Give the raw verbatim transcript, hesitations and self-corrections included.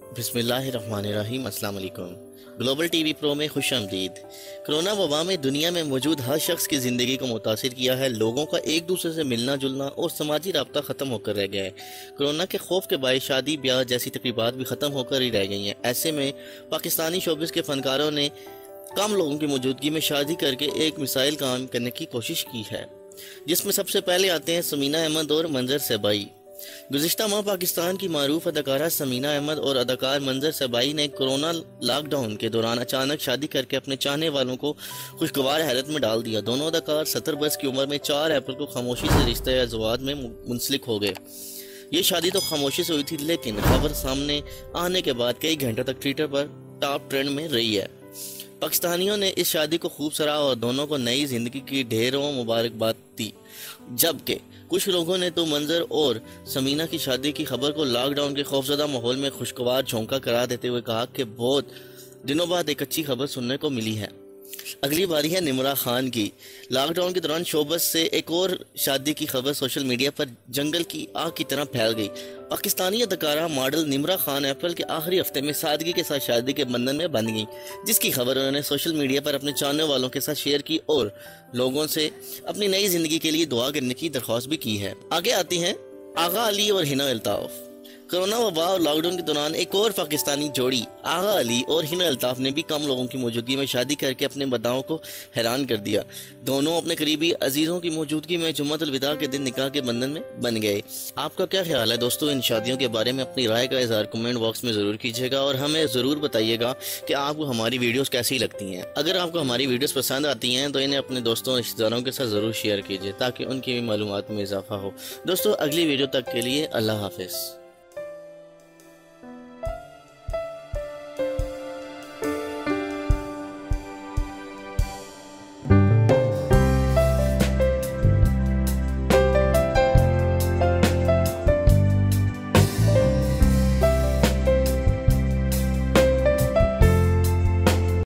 बिस्मिल्लाहिर्रहमानिर्रहीम। अस्सलाम वालेकुम। ग्लोबल टीवी प्रो में खुश आमदीद। कोरोना वबा में दुनिया में मौजूद हर शख्स की ज़िंदगी को मुतासिर किया है। लोगों का एक दूसरे से मिलना जुलना और समाजी रब्ता ख़त्म होकर रह गया है। कोरोना के खौफ के बायस शादी ब्याह जैसी तकरीबात भी ख़त्म होकर ही रह गई हैं। ऐसे में पाकिस्तानी शोबिस के फ़नकारों ने कम लोगों की मौजूदगी में शादी करके एक मिसाइल कायम करने की कोशिश की है, जिसमें सबसे पहले आते हैं समीना अहमद और मंजर सबाई। गुज़िश्ता माह पाकिस्तान की मारूफ अदाकारा समीना अहमद और अदाकार मंजर सबाई ने कोरोना लॉकडाउन के दौरान अचानक शादी करके अपने चाहने वालों को खुशगवार हैरत में डाल दिया। दोनों अदाकार सत्तर बरस की उम्र में चार अप्रैल को खामोशी से रिश्ते अज़वाज में मुंसलिक हो गए। ये शादी तो खामोशी से हुई थी, लेकिन खबर सामने आने के बाद कई घंटों तक ट्विटर पर टॉप ट्रेंड में रही है। पाकिस्तानियों ने इस शादी को खूब सराहा और दोनों को नई जिंदगी की ढेरों मुबारकबाद दी, जबकि कुछ लोगों ने तो मंजर और समीना की शादी की खबर को लॉकडाउन के खौफजदा माहौल में खुशगवार झोंका करार देते हुए कहा कि बहुत दिनों बाद एक अच्छी खबर सुनने को मिली है। अगली बारी है निम्रा खान की। लॉकडाउन के दौरान शोबस से एक और शादी की खबर सोशल मीडिया पर जंगल की आग की तरह फैल गई। पाकिस्तानी अदाकारा मॉडल निम्रा खान अप्रैल के आखिरी हफ्ते में सादगी के साथ शादी के बंधन में बंध गई, जिसकी खबर उन्होंने सोशल मीडिया पर अपने चाहने वालों के साथ शेयर की और लोगों से अपनी नई जिंदगी के लिए दुआ करने की दरख्वास्त भी की है। आगे आती हैं आगा अली और हिना अल्ताफ। कोरोना वबा और लॉकडाउन के दौरान एक और पाकिस्तानी जोड़ी आगा अली और हिना अल्ताफ ने भी कम लोगों की मौजूदगी में शादी करके अपने बदाओं को हैरान कर दिया। दोनों अपने करीबी अजीजों की मौजूदगी में जुम्मतुल विदा के दिन निकाह के बंधन में बन गए। आपका क्या ख्याल है दोस्तों इन शादियों के बारे में? अपनी राय का इजहार कमेंट बॉक्स में ज़रूर कीजिएगा और हमें ज़रूर बताइएगा कि आपको हमारी वीडियोज़ कैसी लगती हैं। अगर आपको हमारी वीडियोज़ पसंद आती हैं तो इन्हें अपने दोस्तों रिश्तेदारों के साथ ज़रूर शेयर कीजिए ताकि उनकी भी मालूमात में इजाफा हो। दोस्तों अगली वीडियो तक के लिए अल्लाह हाफिज़।